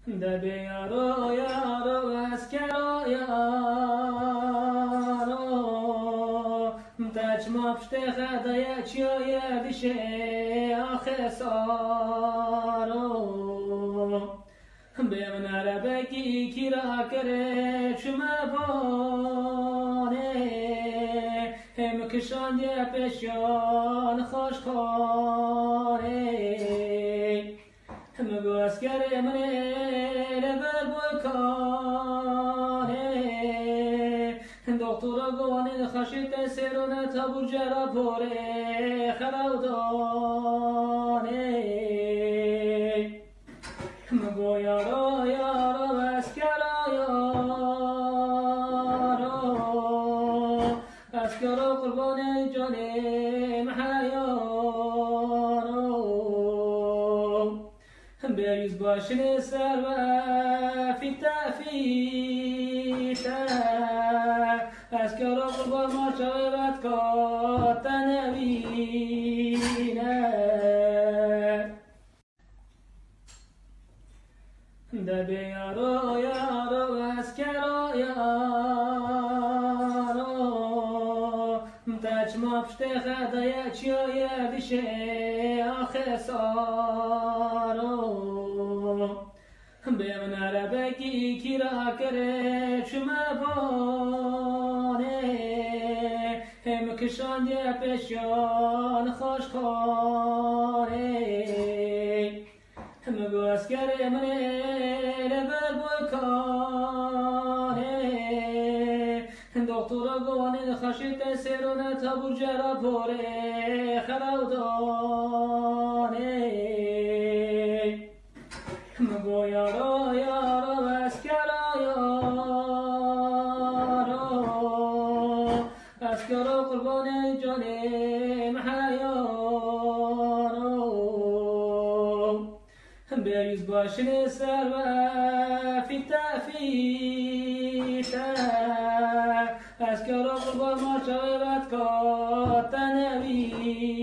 دبی یارو یارو اسکرا یارو تچما پشت خدای چیا یردیشه آخه سارو به من عربکی کی را کره چما بانه هم کشان یه پیشان خوش کاره هم گو اسکر منه لبر بوی کاره دکتر گوانه خشیت سرونه تابور جرا پوره خراودانه هم گو یارو یارو اسکر یارو اسکر قربان جانم حیارو بریز باشن سر و فیتا فیتا اسکر قربان ما شویبت کات نبینه دبی یارو یارو اسکر یارو تچما پشت خدای چیا یردیشه آخه سارو به من عربکی کی را کره چما بانه هم کشان یه پیشان خوش کاره هم گو اسکر منه لبر بوی کاره دکتر گوانه خشیت سرونه تابور جرا پوره خراودانه هم گو یارو یارو اسکر یارو اسکر قربان جانم حیارو بریز باشن سر و فیتا فیتا اسکر قربان ما شویبت کات نبی